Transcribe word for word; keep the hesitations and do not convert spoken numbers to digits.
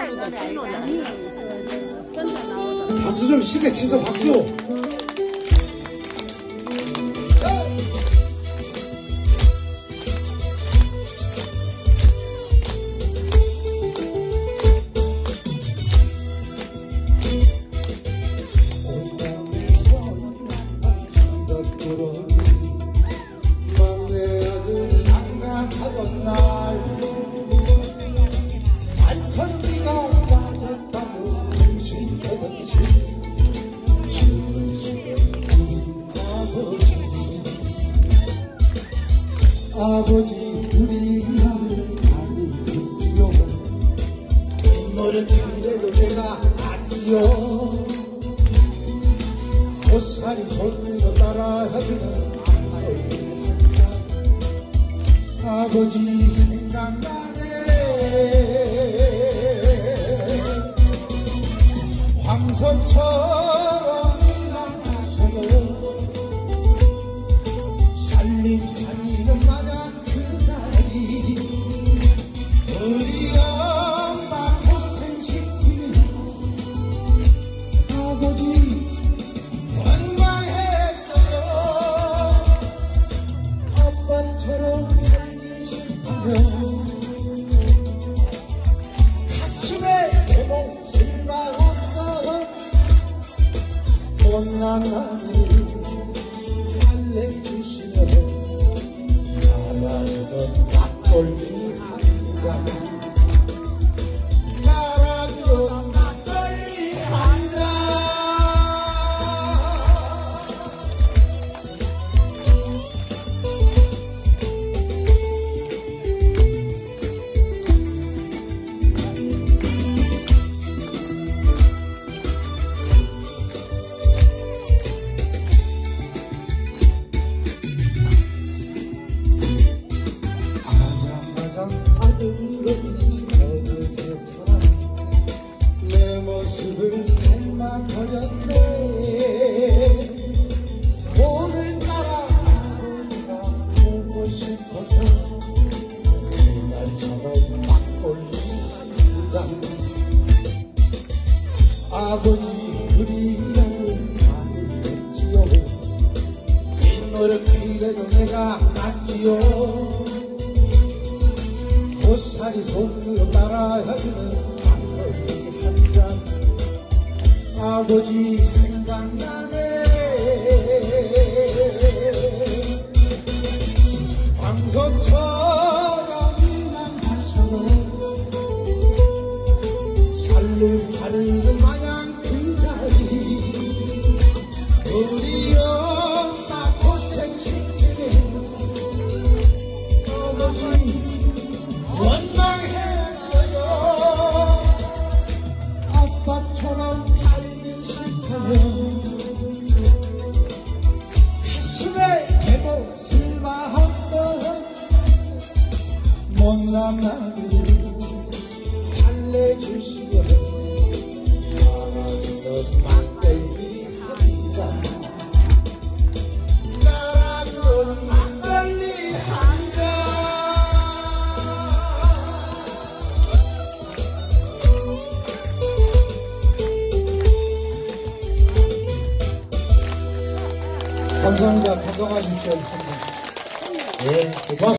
박수 좀 시게 치서 박수. 아버지 우리 나를 아니지요. 너를 그래도 내가 아니요. 보살이 손으로 따라하지는 아버지 생각나네. 황소처럼 일어나셔요. 살림살이는 마냥 그 자리 우리 엄마 고생시키는 아버지 원망했어요. 아빠처럼 살기 싫다면 가슴에 내 몫을 박았던 못난 나를 알려주시면 나라주던 막걸리 한잔 나라주던 막걸리 한잔 아들이 어느새처럼 내 모습을 닮아버렸네. 오늘따라 아버지가 보고 싶어서 그날처럼 막걸리 한잔 아버지 그리라는 말을 했지요. 빈노를 그래도 내가 낫지요. 보살이 손으로 따라해주는 막걸리 한잔 아버지 생각나네. 황소처럼 일만하셔도 살림살이는 마냥 그 자리 우리 엄마 고생시키는 아버지 원망했어요. 아빠처럼 살기 싫다면 가슴에 내 몫을 박았던 못난 나를 달래주시면 나라주던 막걸리 한잔 나라주던 막걸리 한잔 감사합니다. 건강하십시오. 예.